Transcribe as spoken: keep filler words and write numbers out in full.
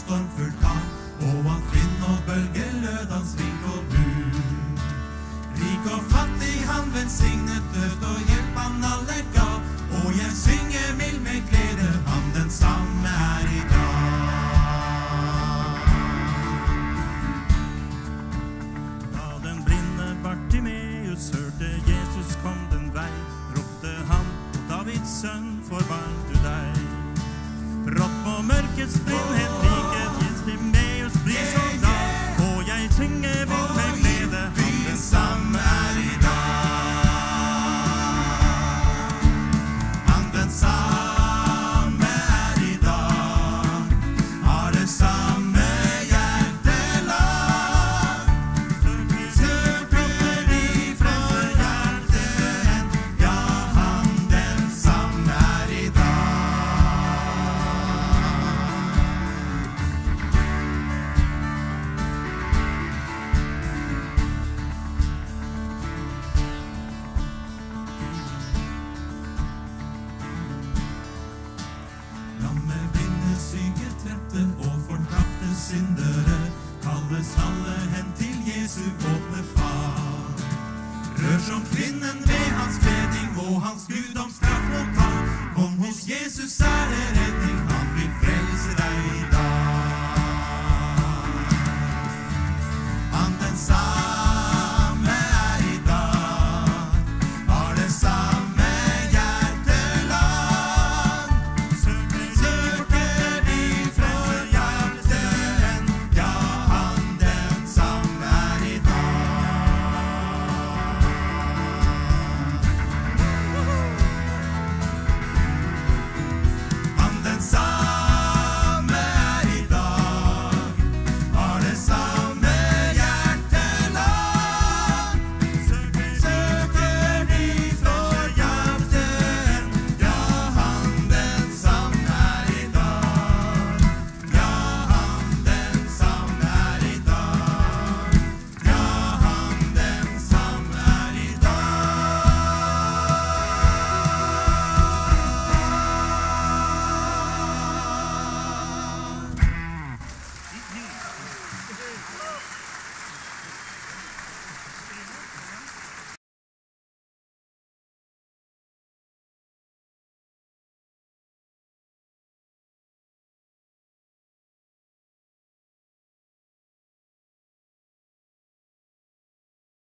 stormfullt hav, og at vind og bølger lød hans vink og bud. Rik og fattig han velsignet død, og hjelp han alle gav, og jeg synger vil med glede, han den samme er i dag. Da den blinde Bartimeus hørte Jesus kom den vei, ropte han, Davids sønn, forbarm du deg. Rått på mørkets blindhet, riket Bartimeus blir så glad, og jeg synger vil med glede, han den samme er i dag. Han den samme er i dag, har det samme hjertelag. Søker kommer de frelse hjertet, ja, han den samme er i dag. Lamme, blinde, syke, trette og fortapte syndere kalles alle hen til Jesu åpne far. Rør som kvinnen ved hans kledning og hans guddomskraft må ta. Kom hos Jesus